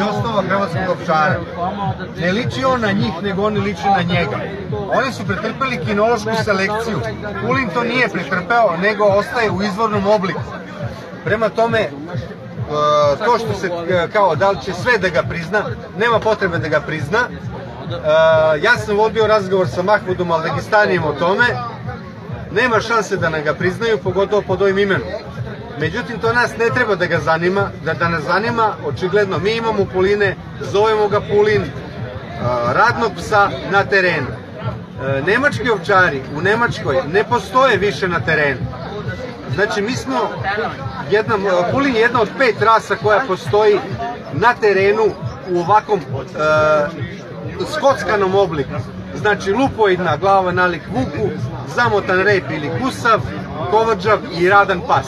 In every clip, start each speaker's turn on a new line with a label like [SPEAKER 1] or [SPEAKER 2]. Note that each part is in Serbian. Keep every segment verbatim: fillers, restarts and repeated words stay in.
[SPEAKER 1] osnova hrvatskog ovčara. Ne liči on na njih, nego oni liči na njega. Oni su pretrpeli kinološku selekciju. Kulin to nije pretrpeo, nego ostaje u izvornom obliku. Prema tome, to što se, kao, da li će sve da ga prizna, nema potrebe da ga prizna. Ja sam vodio razgovor sa Mahmudom Aldegistanijem o tome. Nema šanse da nam ga priznaju, pogotovo pod ovim imenom. Međutim, to nas ne treba da ga zanima, da, da nas zanima, očigledno, mi imamo Puline, zovemo ga Pulin, radnog psa na terenu. Nemački ovčari u Nemačkoj ne postoje više na terenu. Znači, mi smo, jedna, Pulin je jedna od pet rasa koja postoji na terenu u ovakvom e, skockanom obliku. Znači, lupoidna glava nalik vuku, zamotan rep ili kusav, kovrđav i radan pas.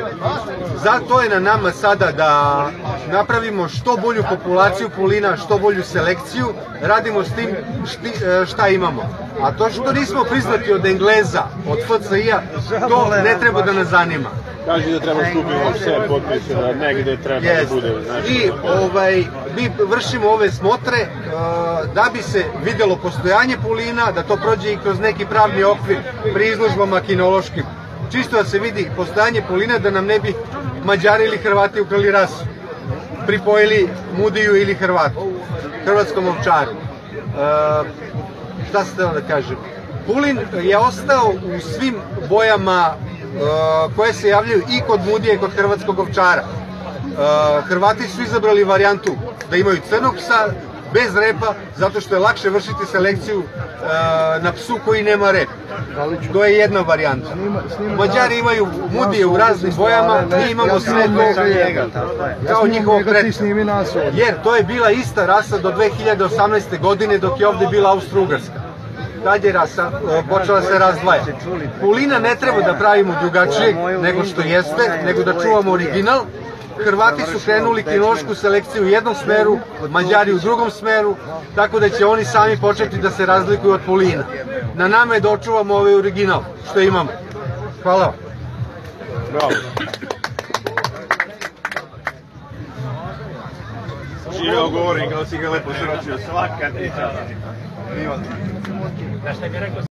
[SPEAKER 1] Zato je na nama sada da napravimo što bolju populaciju Pulina, što bolju selekciju, radimo s tim šti, šta imamo. A to što nismo priznati od Engleza, od F C I-a, to ne treba da nas zanima.
[SPEAKER 2] Kaži da treba skupimo sve potpise, da negde treba da bude.
[SPEAKER 1] I ovaj, mi vršimo ove smotre uh, da bi se videlo postojanje Pulina, da to prođe i kroz neki pravni okvir pri izložbama kinološkim. Čisto da se vidi postojanje Pulina, da nam ne bi Mađari ili Hrvati ukrali rasu, pripojili Mudiju ili Hrvatu, hrvatskom ovčaru. Uh, šta se htio da kažem? Pulin je ostao u svim bojama uh, koje se javljaju i kod Mudije i kod hrvatskog ovčara. Uh, Hrvati su izabrali varijantu da imaju crnog psa, bez repa, zato što je lakše vršiti selekciju uh, na psu koji nema rep. To je jedna varijanta. Mađari imaju Mudije u raznim bojama, mi imamo sve to kao njihovo predstvo. Jer to je bila ista rasa do dve hiljade osamnaeste. godine dok je ovde bila Austro-Ugarska. Tad je rasa počela se razdvaja. Pulina ne treba da pravimo drugačije nego što jeste, nego da čuvamo original. Hrvati su krenuli kinološku selekciju u jednom smeru, Mađari u drugom smeru, tako da će oni sami početi da se razlikuju od Pulina. Na nama je da očuvamo ovaj original, što imamo. Hvala vam.
[SPEAKER 2] Bravo. Živeo govorim, kao si ga lepo sročio, svaka ti čast.
[SPEAKER 3] Da šta mi rekao